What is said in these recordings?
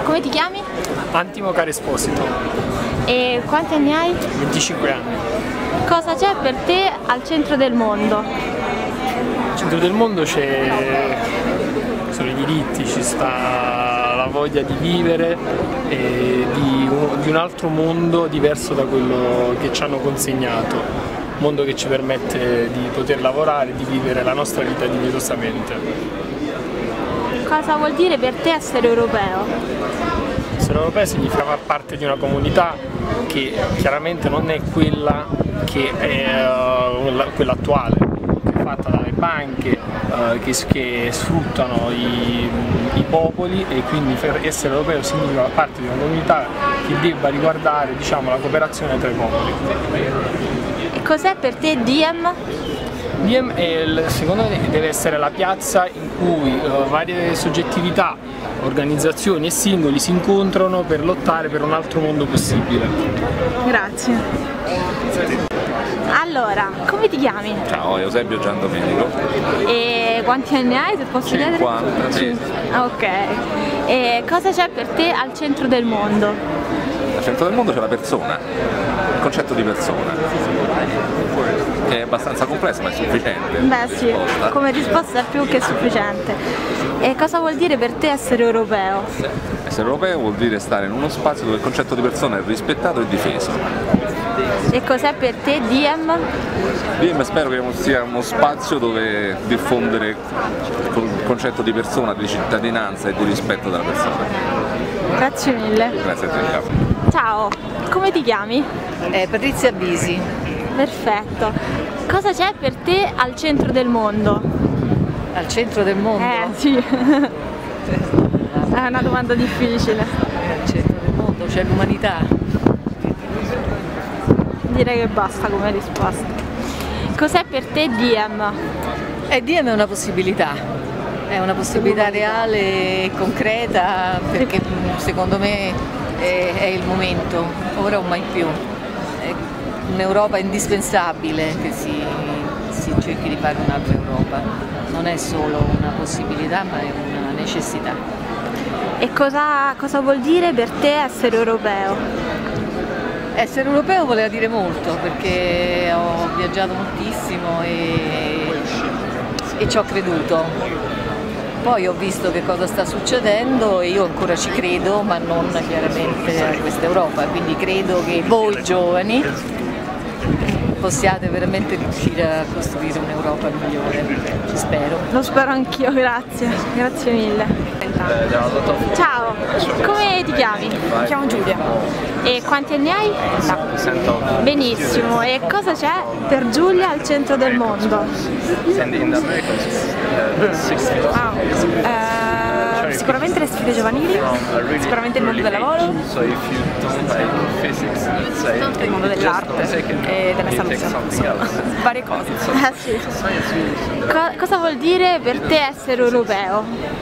Come ti chiami? Antimo Caro Esposito. E quanti anni hai? 25 anni. Cosa c'è per te al centro del mondo? Al centro del mondo sono i diritti, ci sta la voglia di vivere e di un altro mondo diverso da quello che ci hanno consegnato, un mondo che ci permette di poter lavorare e di vivere la nostra vita dignitosamente. Cosa vuol dire per te essere europeo? Essere europeo significa far parte di una comunità che chiaramente non è quella che è quella attuale, che è fatta dalle banche che sfruttano i popoli, e quindi essere europeo significa far parte di una comunità che debba riguardare, diciamo, la cooperazione tra i popoli. E cos'è per te Diem? Diem secondo me deve essere la piazza in cui varie soggettività, organizzazioni e singoli si incontrano per lottare per un altro mondo possibile. Grazie. Allora, come ti chiami? Ciao, Eusebio Giandomenico. E quanti anni hai, se posso chiedere? 50, sì. Ok. E cosa c'è per te al centro del mondo? Al centro del mondo c'è la persona, il concetto di persona, che è abbastanza complesso ma è sufficiente. Beh sì, come risposta è più che sufficiente. E cosa vuol dire per te essere europeo? Essere europeo vuol dire stare in uno spazio dove il concetto di persona è rispettato e difeso. E cos'è per te Diem? Diem spero che sia uno spazio dove diffondere il concetto di persona, di cittadinanza e di rispetto della persona. Grazie mille. Grazie a te. Ciao, come ti chiami? Patrizia Bisi. Perfetto. Cosa c'è per te al centro del mondo? Al centro del mondo? Sì. È una domanda difficile. Al centro del mondo c'è l'umanità. Direi che basta come risposta. Cos'è per te Diem? Diem è una possibilità reale e concreta, perché secondo me è il momento, ora o mai più. È un'Europa indispensabile, che si cerchi di fare un'altra Europa. Non è solo una possibilità, ma è una necessità. E cosa vuol dire per te essere europeo? Essere europeo voleva dire molto, perché ho viaggiato moltissimo e ci ho creduto. Poi ho visto che cosa sta succedendo e io ancora ci credo, ma non chiaramente a questa Europa, quindi credo che voi giovani possiate veramente riuscire a costruire un'Europa migliore, ci spero. Lo spero anch'io, grazie mille. Ciao, come ti chiami? Mi chiamo Giulia. E quanti anni hai? Benissimo, e cosa c'è per Giulia al centro del mondo? Sicuramente le sfide giovanili, sicuramente il mondo del lavoro, il mondo dell'arte e della salute, insomma, varie cose. Sì. Cosa vuol dire per te essere europeo?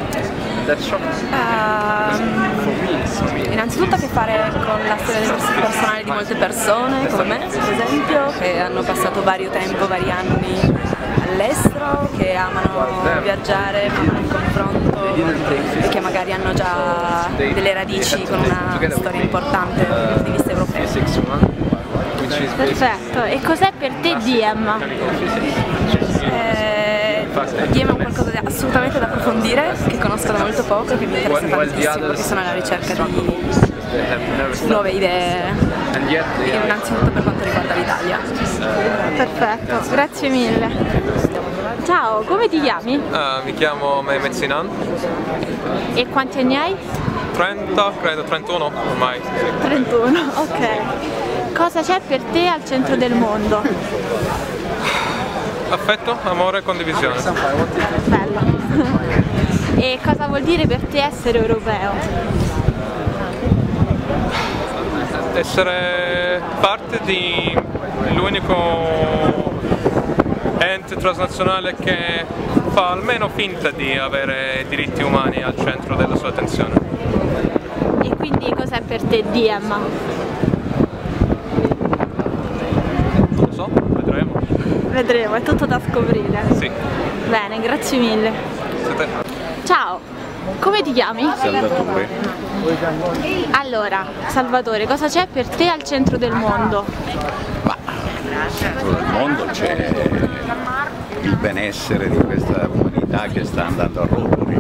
Innanzitutto a che fare con la storia personale di molte persone, come me per esempio, che hanno passato vario tempo, vari anni all'estero, che amano viaggiare, amano il confronto e che magari hanno già delle radici con una storia importante dal punto di vista europeo. Perfetto, e cos'è per te Diem? Diem è un qualcosa di assolutamente da approfondire, che conosco da molto poco e che mi interessa tantissimo, perché sono alla ricerca di nuove idee, innanzitutto per quanto riguarda l'Italia. Perfetto, grazie mille. Ciao, come ti chiami? Mi chiamo Mehmet Sinan. E quanti anni hai? 30, credo 31 ormai. 31, ok. Cosa c'è per te al centro del mondo? Affetto, amore e condivisione. Bello. E cosa vuol dire per te essere europeo? Essere parte di l'unico ente transnazionale che fa almeno finta di avere diritti umani al centro della sua attenzione. E quindi cos'è per te Diem? Non lo so, vedremo. Vedremo, è tutto da scoprire. Sì. Bene, grazie mille. Grazie a te. Ciao, Come ti chiami? Salvatore. Allora, Salvatore, cosa c'è per te al centro del mondo? Ma al centro del mondo c'è il benessere di questa umanità che sta andando a rompere.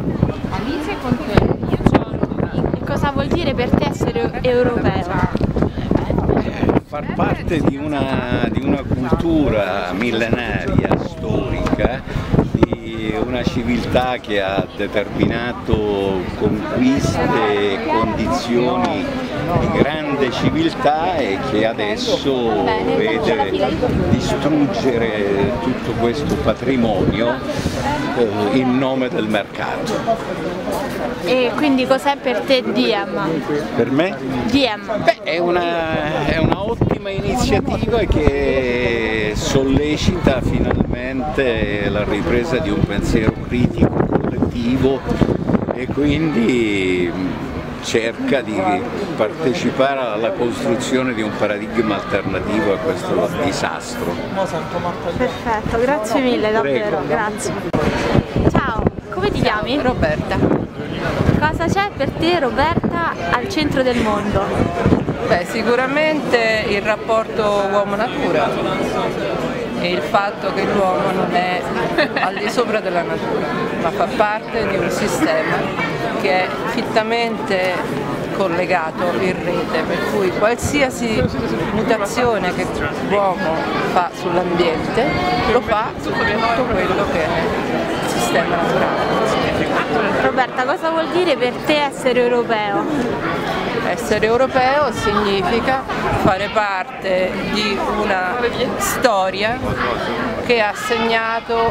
E cosa vuol dire per te essere europeo? Far parte di una cultura millenaria, storica, di una civiltà che ha determinato conquiste e condizioni di grande civiltà e che adesso vede distruggere tutto questo patrimonio in nome del mercato. E quindi cos'è per te Diem? Per me? Diem. Beh, è una ottima iniziativa che sollecita finalmente la ripresa di un pensiero critico collettivo e quindi cerca di partecipare alla costruzione di un paradigma alternativo a questo disastro. Perfetto, grazie mille davvero, Prego. grazie. Ciao, come ti chiami? Roberta. Cosa c'è per te Roberta al centro del mondo? Beh, sicuramente il rapporto uomo-natura e il fatto che l'uomo non è al di sopra della natura, ma fa parte di un sistema che è fittamente collegato in rete, per cui qualsiasi mutazione che l'uomo fa sull'ambiente lo fa su tutto quello che è il sistema naturale. Roberta, cosa vuol dire per te essere europeo? Essere europeo significa fare parte di una storia che ha segnato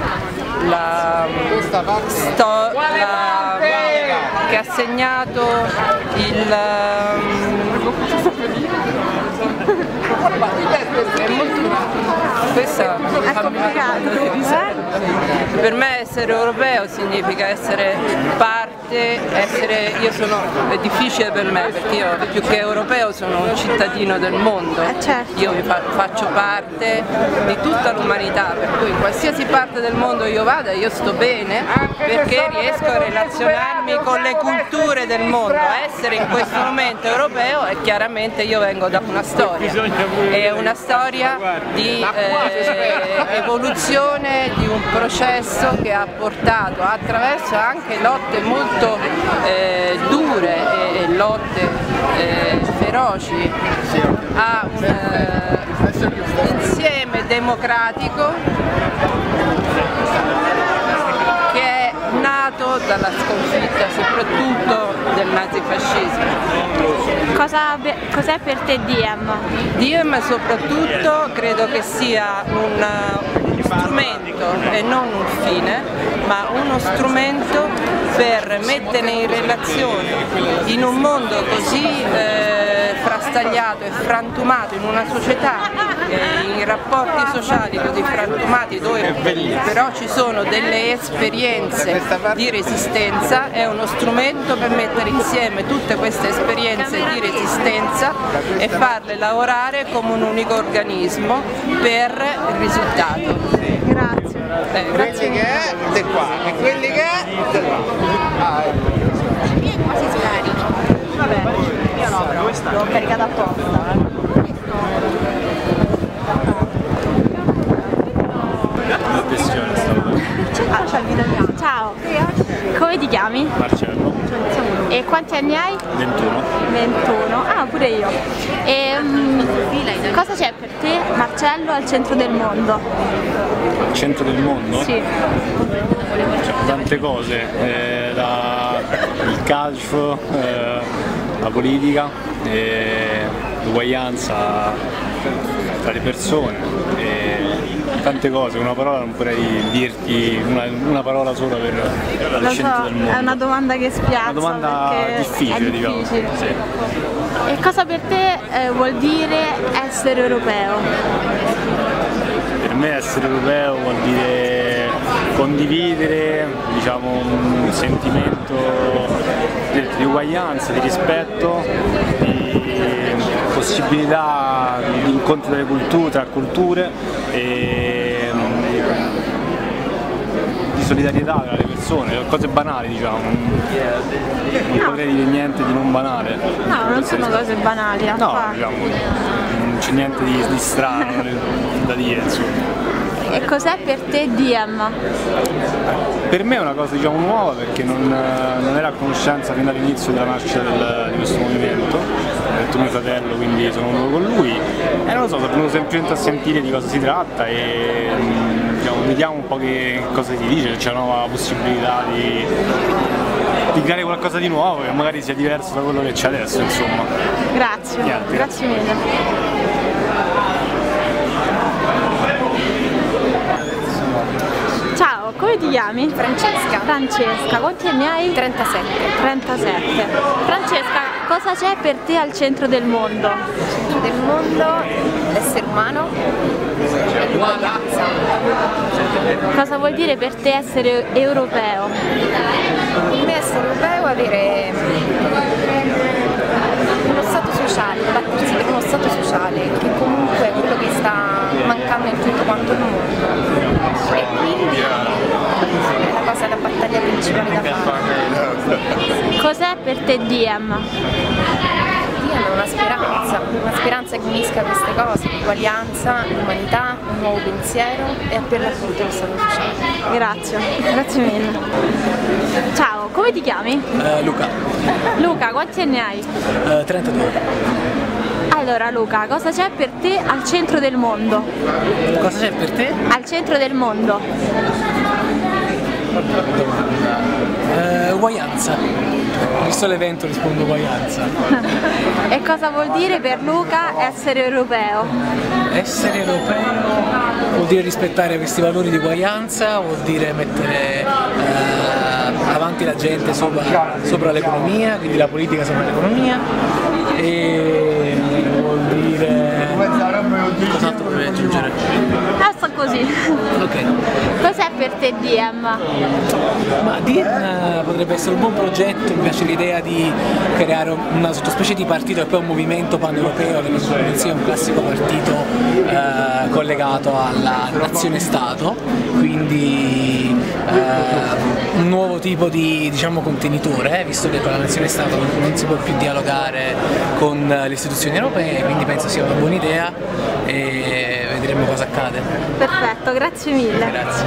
questa È complicato, per me essere europeo significa essere parte, è difficile per me perché io più che europeo sono un cittadino del mondo, certo. Io faccio parte di tutta l'umanità, per cui in qualsiasi parte del mondo io vada io sto bene perché riesco a relazionarmi con le culture del mondo. Essere in questo momento europeo e chiaramente io vengo da una storia, è una storia di evoluzione di un processo che ha portato attraverso anche lotte molto dure e lotte feroci a un insieme democratico che è nato dalla sconfitta soprattutto del nazifascismo. Cos'è per te Diem? Diem soprattutto credo che sia un strumento e non un fine, ma uno strumento per mettere in relazione in un mondo così frastagliato e frantumato, in una società, in rapporti sociali così frantumati dove però ci sono delle esperienze di resistenza, è uno strumento per mettere insieme tutte queste esperienze di resistenza e farle lavorare come un unico organismo per il risultato. Grazie. Quelli che è di qua e quelli che è di là. Quasi scarichi. Vabbè, io no però, l'ho caricata apposta. Ciao, come ti chiami? Marcello. E quanti anni hai? 21. 21, ah pure io. E cosa c'è per te Marcello al centro del mondo? Al centro del mondo? Sì. Cioè, tante cose, il calcio, la politica, l'uguaglianza tra le persone. Tante cose, una parola non potrei dirti una parola sola per il centro del mondo. È una domanda che spiazza. Una domanda difficile, diciamo. Sì. E cosa per te vuol dire essere europeo? Per me essere europeo vuol dire condividere, diciamo, un sentimento di uguaglianza, di rispetto, di possibilità di incontro tra culture e di solidarietà tra le persone, cose banali diciamo, non potrei dire niente di non banale. No, non sono cose banali, no, diciamo, non c'è niente di strano da dire, insomma. E cos'è per te Diem? Per me è una cosa diciamo nuova perché non era a conoscenza fin dall'inizio della nascita di questo movimento, ho detto mio fratello, quindi sono venuto con lui e non lo so, sono venuto semplicemente a sentire di cosa si tratta e diciamo, vediamo un po' che cosa si dice, c'è una nuova possibilità di creare qualcosa di nuovo che magari sia diverso da quello che c'è adesso, insomma. Grazie, grazie mille. Ciao, come ti chiami? Francesca. Francesca, quanti anni hai? 37. 37. Francesca, cosa c'è per te al centro del mondo? Al centro del mondo l'essere umano e l'uguaglianza. Cosa vuol dire per te essere europeo? Per me essere europeo è avere uno stato sociale, battersi per uno stato sociale, che comunque è quello che sta mancando in tutto quanto il mondo. E quindi è la cosa, la battaglia principale da fare. Cos'è per te Diem? Diem è una speranza che unisca queste cose, l'uguaglianza, l'umanità, un nuovo pensiero e per l'appunto lo stato sociale. Grazie, grazie mille. Ciao, come ti chiami? Luca. Luca, quanti anni hai? 32. Allora Luca, cosa c'è per te al centro del mondo? Cosa c'è per te? Al centro del mondo. Uguaglianza. Visto l'evento rispondo uguaglianza. E cosa vuol dire per Luca essere europeo? Essere europeo vuol dire rispettare questi valori di uguaglianza, vuol dire mettere avanti la gente sopra l'economia, quindi la politica sopra l'economia, e vuol dire... Cos'altro dovrei aggiungere? Basta così. Ok. Cos'è per te Diem? Ma Diem potrebbe essere un buon progetto, mi piace l'idea di creare una sottospecie di partito e poi un movimento pan-europeo che non sia un classico partito collegato alla nazione-stato, quindi un nuovo tipo di diciamo, contenitore, visto che con la nazione-stato non si può più dialogare con le istituzioni europee, quindi penso sia una buona idea e vedremo cosa accade. Perfetto, grazie mille. Grazie.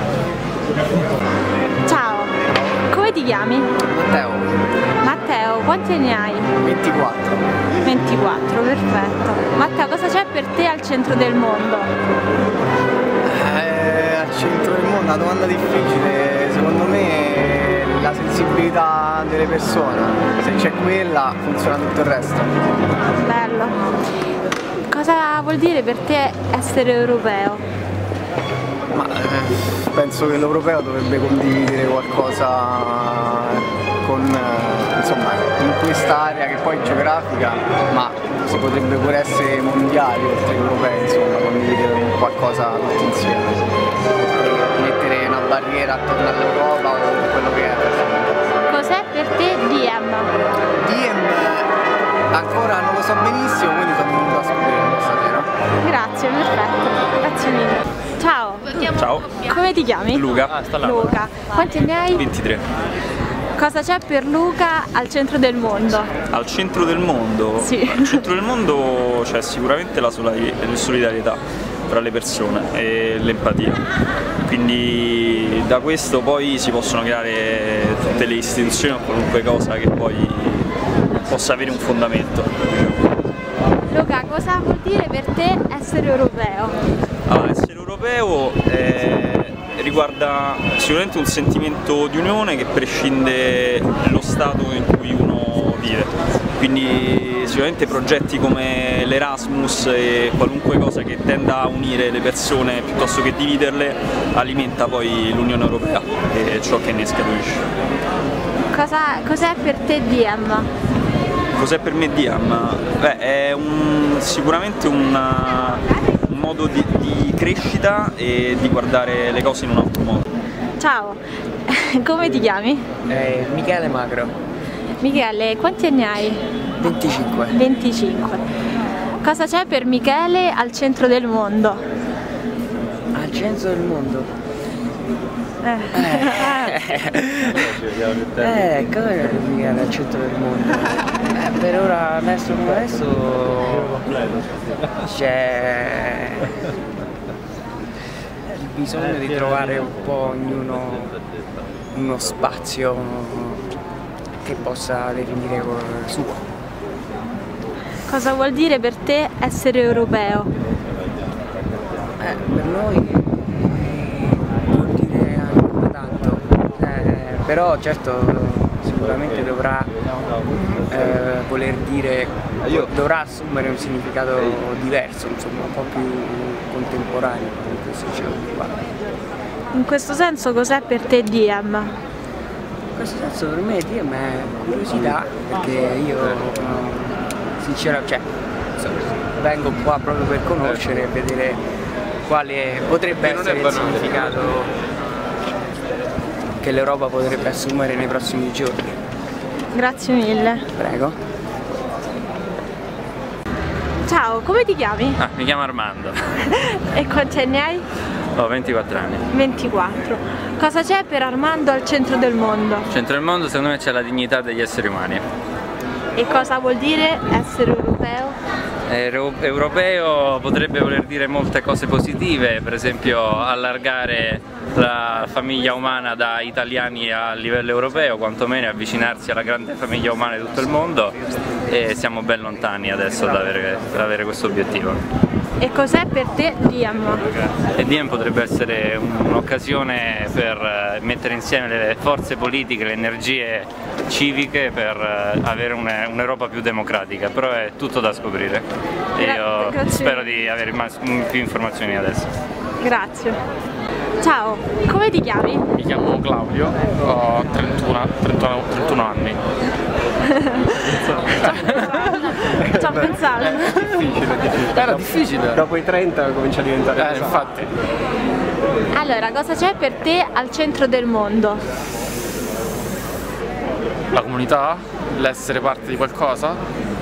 Ciao, come ti chiami? Matteo. Matteo, quanti anni hai? 24. 24, perfetto. Matteo, cosa c'è per te al centro del mondo? Al centro del mondo, una domanda difficile, secondo me la sensibilità delle persone, se c'è quella funziona tutto il resto. Bello. Cosa vuol dire per te essere europeo? Ma penso che l'europeo dovrebbe condividere qualcosa con, insomma, in quest'area che poi è geografica, ma si potrebbe pure essere mondiali oltre che europei, insomma, condividere qualcosa tutti insieme. Mettere una barriera attorno all'Europa o quello che è. Cos'è per te Diem? Diem ancora non lo so benissimo, quindi sono venuto a scoprirlo stasera. Grazie, perfetto, grazie mille. Ciao. Ciao. Come ti chiami? Luca. Luca. Quanti anni hai? 23. Cosa c'è per Luca al centro del mondo? Al centro del mondo? Sì. Al centro del mondo c'è sicuramente la solidarietà tra le persone e l'empatia. Quindi da questo poi si possono creare tutte le istituzioni o qualunque cosa che poi possa avere un fondamento. Luca, cosa vuol dire per te essere europeo? Allora, essere europeo riguarda sicuramente un sentimento di unione che prescinde dallo stato in cui uno vive, quindi sicuramente progetti come l'Erasmus e qualunque cosa che tenda a unire le persone piuttosto che dividerle alimenta poi l'Unione Europea e ciò che ne scaturisce. Cos'è per te Diem? Cos'è per me Diem? Beh, è sicuramente un modo di crescita e di guardare le cose in un altro modo. Ciao, come ti chiami? Michele Magro. Michele, quanti anni hai? 25. 25. Cosa c'è per Michele al centro del mondo? Al centro del mondo? Cosa significa al centro del mondo? Per ora, adesso come adesso, c'è il bisogno di trovare un po' ognuno uno spazio che possa definire suo. Cosa vuol dire per te essere europeo? Per noi vuol dire ancora tanto, però certo sicuramente dovrà voler dire, dovrà assumere un significato diverso, insomma, un po' più contemporaneo in questo giro qua. In questo senso cos'è per te Diem? In questo senso per me Diem è curiosità, perché io sinceramente vengo qua proprio per conoscere e vedere quale potrebbe essere il significato che l'Europa potrebbe assumere nei prossimi giorni. Grazie mille. Prego. Ciao, come ti chiami? Mi chiamo Armando. E quanti anni hai? Ho 24 anni. 24. Cosa c'è per Armando al centro del mondo? Al centro del mondo secondo me c'è la dignità degli esseri umani. E cosa vuol dire essere europeo? Europeo potrebbe voler dire molte cose positive, per esempio allargare la famiglia umana da italiani a livello europeo, quantomeno avvicinarsi alla grande famiglia umana di tutto il mondo, e siamo ben lontani adesso da avere questo obiettivo. E cos'è per te Diem? E Diem potrebbe essere un'occasione per mettere insieme le forze politiche, le energie civiche per avere un'Europa più democratica, però è tutto da scoprire e io spero di avere più informazioni adesso. Ciao. Ciao, come ti chiami? Mi chiamo Claudio, ho 31 anni. Ci ho pensato. Era difficile. Dopo i 30 comincia a diventare infatti. Allora, cosa c'è per te al centro del mondo? La comunità, l'essere parte di qualcosa.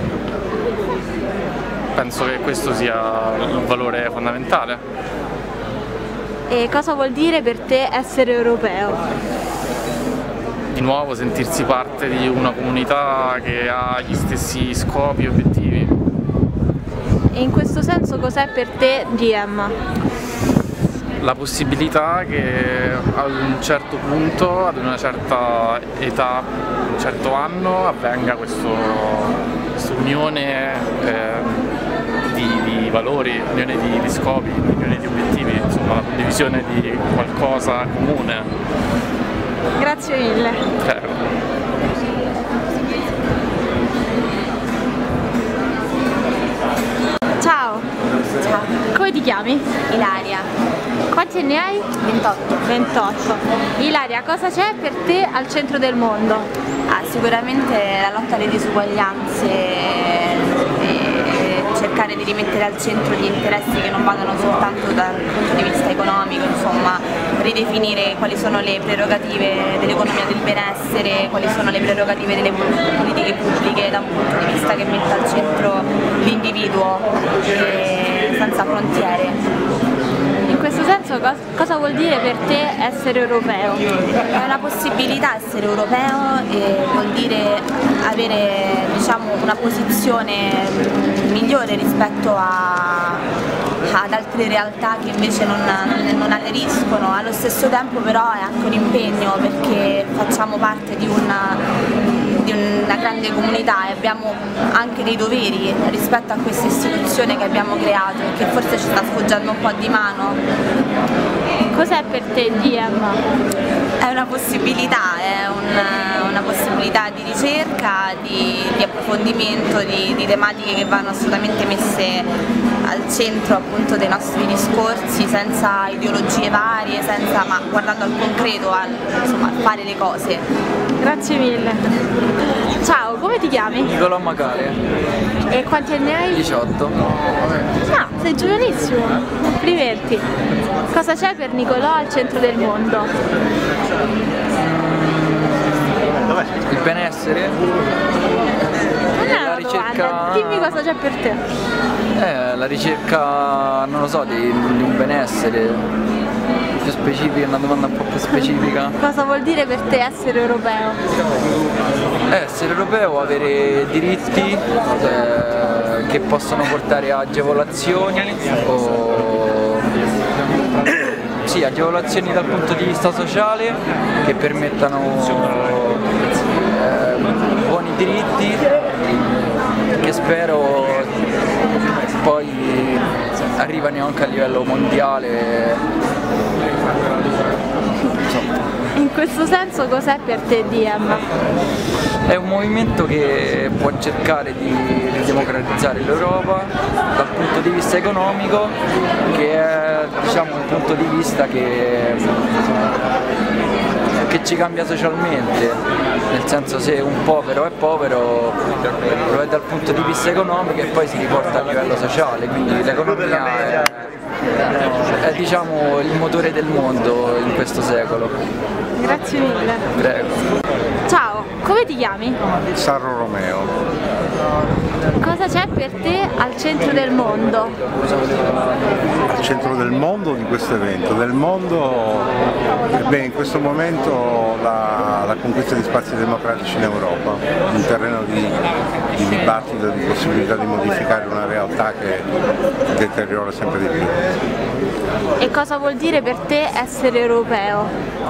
Penso che questo sia il valore fondamentale. E cosa vuol dire per te essere europeo? Di nuovo sentirsi parte di una comunità che ha gli stessi scopi e obiettivi. E in questo senso cos'è per te Diem? La possibilità che ad un certo punto, ad una certa età, un certo anno, avvenga questa unione di valori, unione di scopi, unione di obiettivi, insomma la condivisione di qualcosa comune. Grazie mille. Prego. Ciao. Ciao. Come ti chiami? Ilaria. Quanti anni hai? 28. 28. Ilaria, cosa c'è per te al centro del mondo? Sicuramente la lotta alle disuguaglianze e cercare di rimettere al centro gli interessi che non vadano soltanto dal punto di vista economico, insomma ridefinire quali sono le prerogative dell'economia del benessere, quali sono le prerogative delle politiche pubbliche da un punto di vista che metta al centro l'individuo senza frontiere. In questo senso cosa vuol dire per te essere europeo? È una possibilità essere europeo e vuol dire avere una posizione migliore rispetto ad altre realtà che invece non aderiscono. Allo stesso tempo però è anche un impegno perché facciamo parte di una grande comunità e abbiamo anche dei doveri rispetto a questa istituzione che abbiamo creato e che forse ci sta sfoggiando un po' di mano. Cos'è per te Diem? È una possibilità, una possibilità di ricerca, di approfondimento di tematiche che vanno assolutamente messe al centro appunto dei nostri discorsi, senza ideologie varie, ma guardando al concreto, a fare le cose. Grazie mille. Ciao, come ti chiami? Nicolò Macare. E quanti anni hai? 18. Ah, sei giovanissimo. Complimenti. Cosa c'è per Nicolò al centro del mondo? Il benessere. Non è una domanda, dimmi cosa c'è per te. La ricerca, non lo so, di un benessere. più specifica, una domanda un po' più specifica. Cosa vuol dire per te essere europeo? Essere europeo, avere diritti che possono portare a agevolazioni sì, agevolazioni dal punto di vista sociale che permettano buoni diritti che spero poi arrivano anche a livello mondiale. In questo senso cos'è per te Diem? È un movimento che può cercare di democratizzare l'Europa dal punto di vista economico, che è diciamo, un punto di vista che ci cambia socialmente, nel senso se un povero è povero lo è dal punto di vista economico e poi si riporta a livello sociale, quindi l'economia è diciamo, il motore del mondo in questo secolo. Grazie mille. Prego. Ciao, come ti chiami? Sarro Romeo. Cosa c'è per te al centro del mondo? Al centro del mondo di questo evento? Del mondo, in questo momento la conquista di spazi democratici in Europa, un terreno di dibattito, di possibilità di modificare una realtà che deteriora sempre di più. E cosa vuol dire per te essere europeo?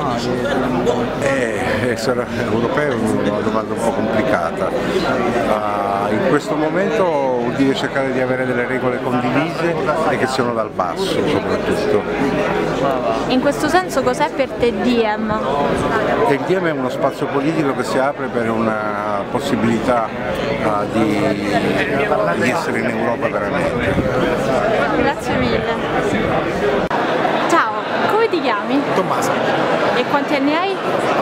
Essere europeo è una domanda un po' complicata. In questo momento vuol dire cercare di avere delle regole condivise e che siano dal basso soprattutto. In questo senso cos'è per te Diem? Il Diem è uno spazio politico che si apre per una possibilità di essere in Europa veramente. Grazie mille. Ciao, come ti chiami? Tommaso. E quanti anni hai?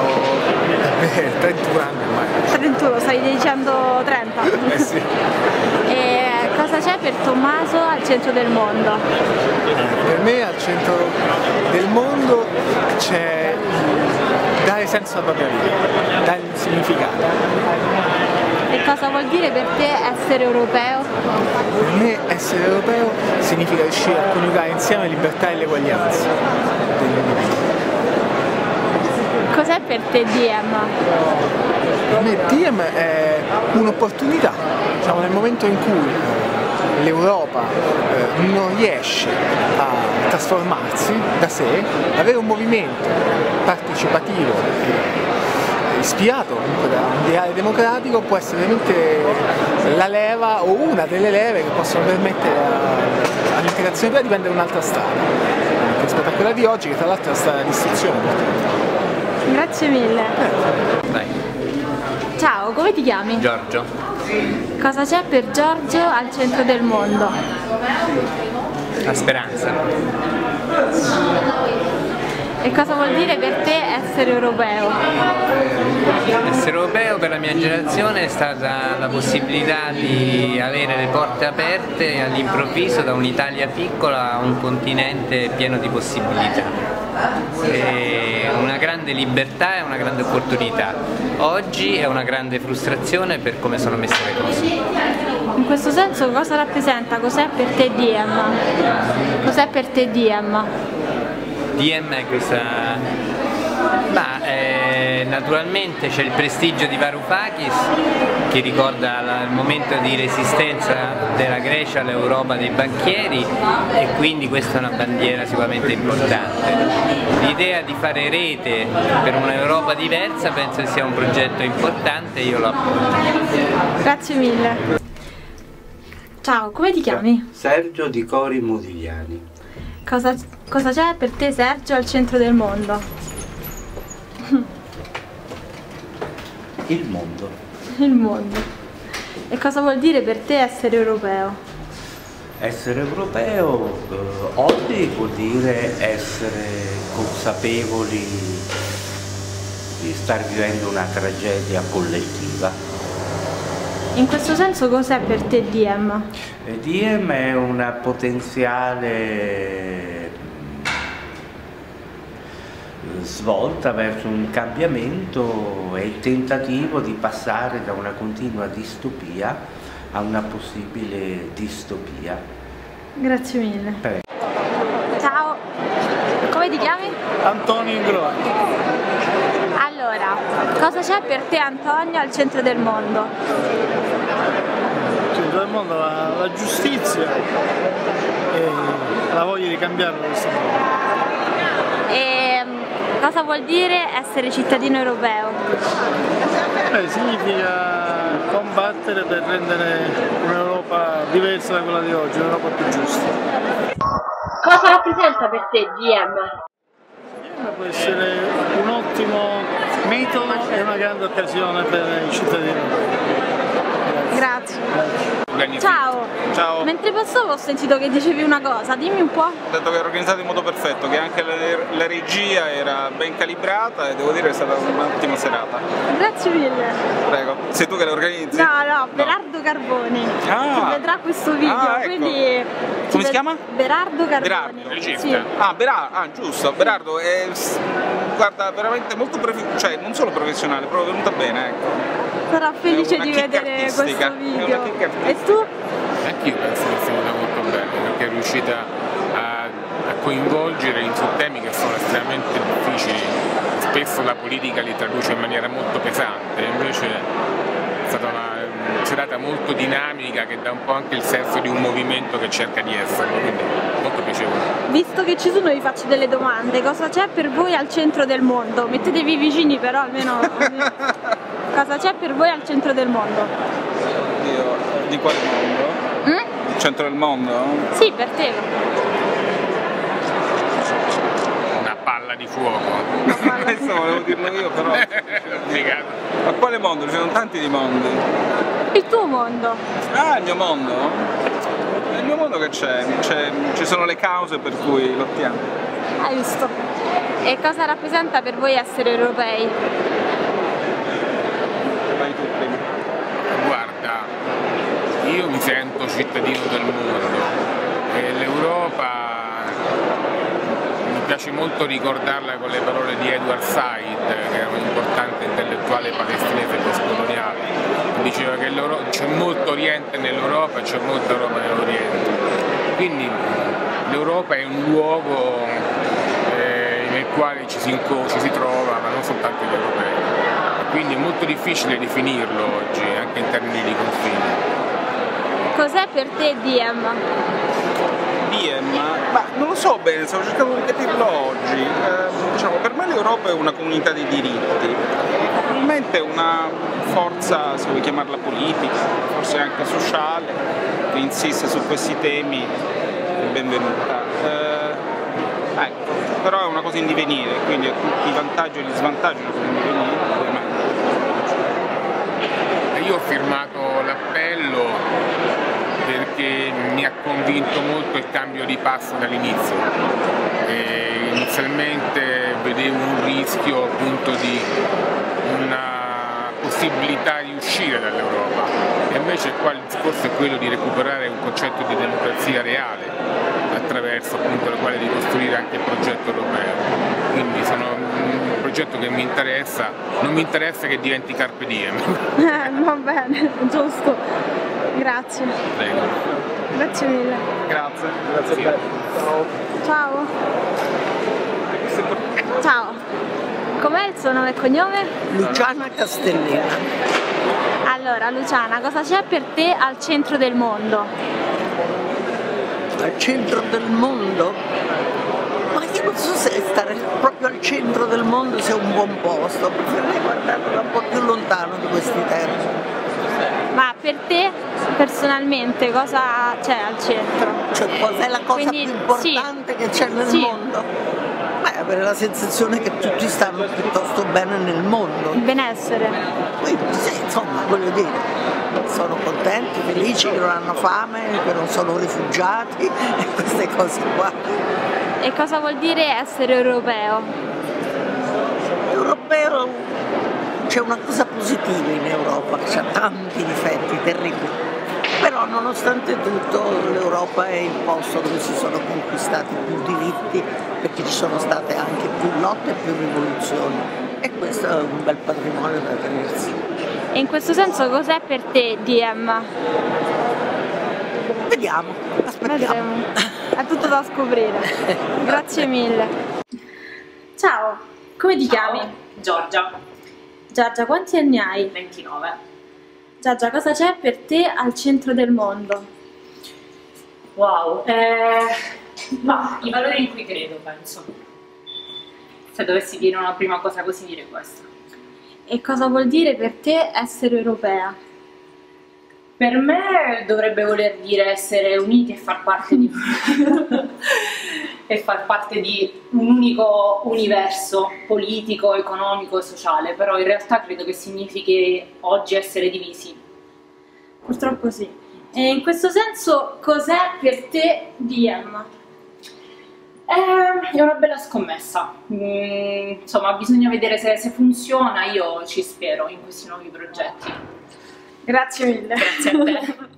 31 anni ormai. 31, stai dicendo 30? Sì. E cosa c'è per Tommaso al centro del mondo? Per me al centro del mondo c'è dare senso alla propria vita, dare un significato. E cosa vuol dire per te essere europeo? Per me essere europeo significa riuscire a coniugare insieme libertà e l'eguaglianza dell'individuo. Cos'è per te Diem? Per me Diem è un'opportunità, diciamo, nel momento in cui l'Europa non riesce a trasformarsi da sé, avere un movimento partecipativo ispirato comunque da un ideale democratico può essere veramente la leva o una delle leve che possono permettere all'integrazione di prendere un'altra strada rispetto a quella di oggi, che tra l'altro è la strada d'istruzione. Grazie mille. Ciao, come ti chiami? Giorgio. Cosa c'è per Giorgio al centro del mondo? La speranza. E cosa vuol dire per te essere europeo? Essere europeo per la mia generazione è stata la possibilità di avere le porte aperte all'improvviso da un'Italia piccola a un continente pieno di possibilità. È una grande libertà e una grande opportunità. Oggi è una grande frustrazione per come sono messe le cose. In questo senso cosa rappresenta? Cos'è per te Diem? Cos'è per te Diem? Diem è questa... naturalmente c'è il prestigio di Varoufakis che ricorda il momento di resistenza della Grecia all'Europa dei banchieri e quindi questa è una bandiera sicuramente importante. L'idea di fare rete per un'Europa diversa penso che sia un progetto importante e io lo appoggio. Grazie mille. Ciao, come ti chiami? Sergio di Cori Modigliani. Cosa c'è per te Sergio al centro del mondo? Il mondo. Il mondo. E cosa vuol dire per te essere europeo? Essere europeo oggi vuol dire essere consapevoli di star vivendo una tragedia collettiva. In questo senso cos'è per te Diem? Diem è una potenziale svolta verso un cambiamento e il tentativo di passare da una continua distopia a una possibile distopia. Grazie mille. Ciao, come ti chiami? Antonio Ingroni. Allora, cosa c'è per te, Antonio, al centro del mondo? Al centro del mondo la giustizia e la voglia di cambiare questo mondo. E cosa vuol dire essere cittadino europeo? Significa combattere per rendere un'Europa diversa da quella di oggi, un'Europa più giusta. Cosa rappresenta per te DM? Può essere un ottimo metodo e una grande occasione per i cittadini. Grazie. Ciao. Ciao. Mentre passavo ho sentito che dicevi una cosa, dimmi un po'. Ho detto che era organizzato in modo perfetto, che anche la regia era ben calibrata e devo dire che è stata un'ottima serata. Grazie mille. Prego. Sei tu che la organizzi? No, Berardo Carboni. Che vedrà questo video, ecco. quindi... Come si chiama? Berardo Carboni. Berardo, sì. Giusto. Berardo è, guarda, veramente molto non solo professionale, proprio venuta bene, ecco. Sarà felice di vedere questo video. E tu? Anch'io penso che sia venuta molto bene, perché è riuscita a coinvolgere in su temi che sono estremamente difficili. Spesso la politica li traduce in maniera molto pesante, invece è stata una serata molto dinamica che dà un po' anche il senso di un movimento che cerca di esserlo, quindi molto piacevole. Visto che ci sono vi faccio delle domande, cosa c'è per voi al centro del mondo? Mettetevi vicini però almeno... Cosa c'è per voi al centro del mondo? Oddio, di quale mondo? Il centro del mondo? Sì, per te. Una palla di fuoco. Questo volevo dirlo io però. Ma quale mondo? Ci sono tanti di mondi. Il tuo mondo? Ah, il mio mondo? Nel mio mondo che c'è? Ci sono le cause per cui lottiamo. Hai visto. E cosa rappresenta per voi essere europei? Guarda, io mi sento cittadino del mondo e l'Europa mi piace molto ricordarla con le parole di Edward Said, che era un importante intellettuale palestinese postcoloniale, che diceva che c'è molto Oriente nell'Europa e c'è molta Europa nell'Oriente. Quindi l'Europa è un luogo nel quale ci si trova, ma non soltanto gli europei. Quindi è molto difficile definirlo oggi, anche in termini di confini. Cos'è per te DM? DM? Ma non lo so bene, stavo cercando di capirlo oggi. Diciamo, per me l'Europa è una comunità di diritti, probabilmente una forza, se vuoi chiamarla politica, forse anche sociale, che insiste su questi temi, è benvenuta. Ecco, però è una cosa in divenire, quindi tutti i vantaggi e gli svantaggi sono in divenire, ovviamente. Io ho firmato l'appello perché mi ha convinto molto il cambio di passo dall'inizio. Inizialmente vedevo un rischio appunto di una possibilità di uscire dall'Europa e invece qua il discorso è quello di recuperare un concetto di democrazia reale attraverso appunto il quale ricostruire anche il progetto europeo. Quindi sono un progetto che mi interessa, non mi interessa che diventi Carpe Diem. Va bene, giusto. Grazie. Prego. Grazie mille. Grazie a te. Ciao. Ciao. Com'è il suo nome e cognome? Luciana Castellina. Allora, Luciana, cosa c'è per te al centro del mondo? Al centro del mondo? Ma io non so se stare proprio al centro del mondo sia un buon posto, preferirei guardarlo da un po' più lontano di questi termini. Ma per te personalmente cosa c'è al centro? Cioè cos'è la cosa più importante che c'è nel mondo? Beh, avere la sensazione che tutti stanno piuttosto bene nel mondo. Il benessere. Quindi sì, insomma, voglio dire, sono contenti, felici che non hanno fame, che non sono rifugiati e queste cose qua. E cosa vuol dire essere europeo? Europeo, c'è una cosa positiva in Europa, che ha tanti difetti terribili, però nonostante tutto l'Europa è il posto dove si sono conquistati più diritti, perché ci sono state anche più lotte e più rivoluzioni, e questo è un bel patrimonio da tenersi. E in questo senso cos'è per te DM? Vediamo, aspettiamo. Vedremo. È tutto da scoprire. Grazie mille. Ciao, come ti chiami? Giorgia. Giorgia, quanti anni hai? 29. Giorgia, cosa c'è per te al centro del mondo? Wow, ma i valori in cui credo, penso. Se dovessi dire una prima cosa così, dire questo. E cosa vuol dire per te essere europea? Per me dovrebbe voler dire essere uniti e far parte di e far parte di un unico universo politico, economico e sociale, però in realtà credo che significhi oggi essere divisi. Purtroppo sì. E in questo senso cos'è per te DM? È una bella scommessa, insomma bisogna vedere se funziona, io ci spero in questi nuovi progetti. Grazie mille. Grazie a te.